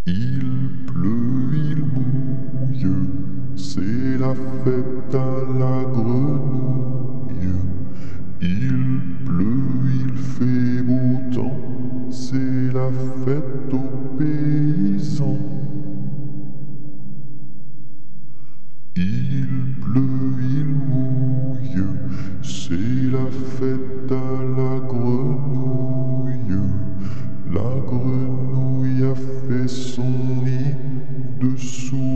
Il pleut, il mouille, c'est la fête à la grenouille. Il pleut, il fait beau temps, c'est la fête aux paysans. Il pleut, il mouille, c'est la fête à la grenouille. La grenouille a fait son nid dessous